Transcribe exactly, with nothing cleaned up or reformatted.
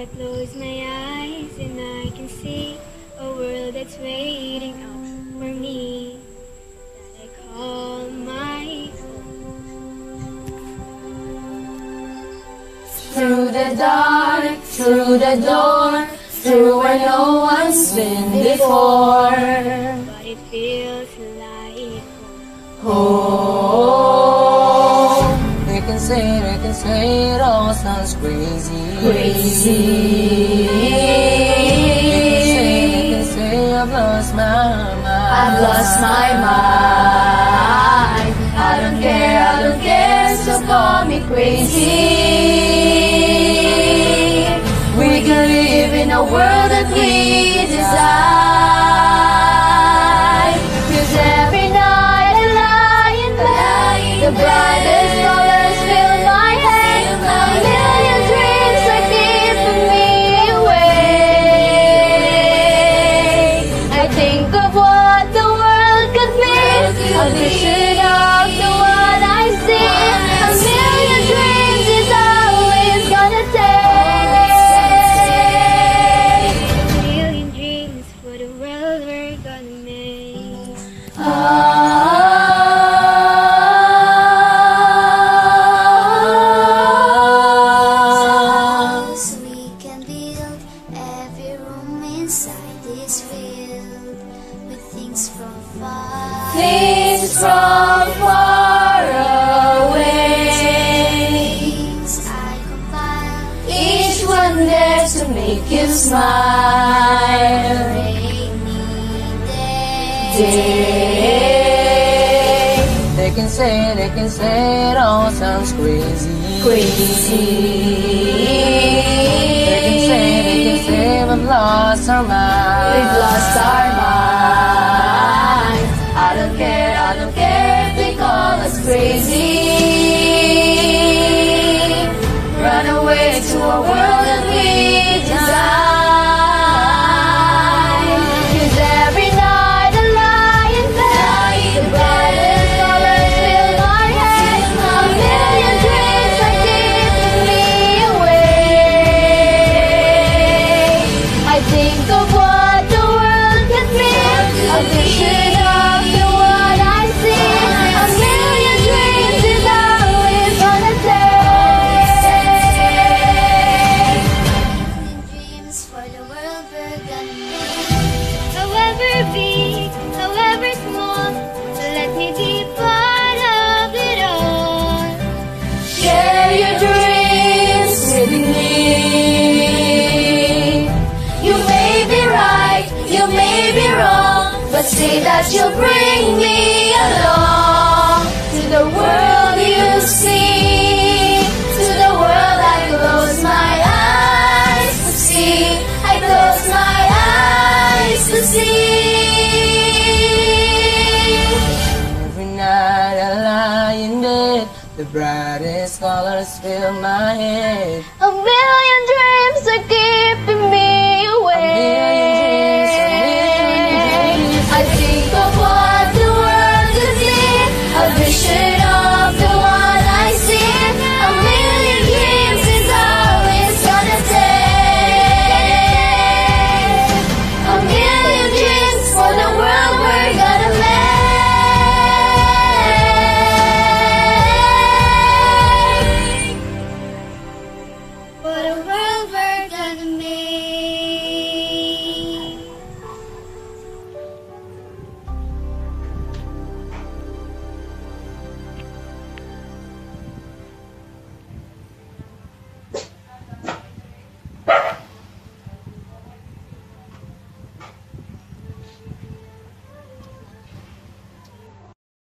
I close my eyes and I can see a world that's waiting out for me, that I call my home. Through the dark, through the door, through where no one's been before, but it feels like home. They can say, they can say it all sounds crazy. Crazy. They can say, they can say I've lost my mind. I've lost my mind. I don't care, I don't care, so call me crazy. We can live in a world that we design. 'Cause every night I lie in bed, the brightest colors fill my head. A million dreams are keeping me awake. I think of what the world could be, a vision of the one I see. A million dreams is always gonna take. a million dreams for the world we're gonna make. Ah. So we can build every room inside this field with things from far. Things from far away, Things I compile, each one there to make you smile. rainy day. Day. They can say, they can say it all sounds crazy. Crazy. They can say, they can say we've lost our minds. We've lost our minds. I don't care, I don't care if they call us crazy. Run away to a world that we design. 'Cause every night I lie in bed, the brightest colors fill my head. A million dreams are keeping me awake. I think of what the world can be, a vision of the one I see. A million dreams is always gonna take. Dreams for the world we're gonna make. However big, however small, let me be part of it all. Share your dreams with me. You may be right, you may be wrong, but say that you'll bring me along to the world you see. To the world I close my eyes to see. I close my eyes to see. Every night I lie in bed, the brightest colors fill my head. A million dreams are keeping me A million